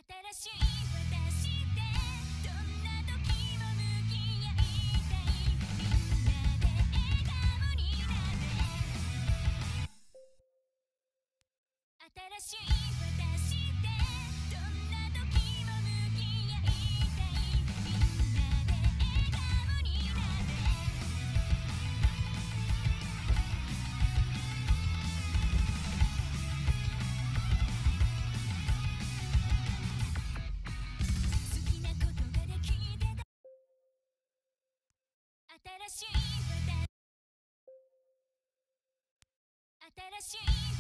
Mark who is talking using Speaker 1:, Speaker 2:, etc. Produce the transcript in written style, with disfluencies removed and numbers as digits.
Speaker 1: 新しい私でどんな時も向き合いたい。みんなで笑顔になれ。新しい私でどんな時も向き合いたい。みんなで笑顔になれ。好きなことができてた。新しい私。新しい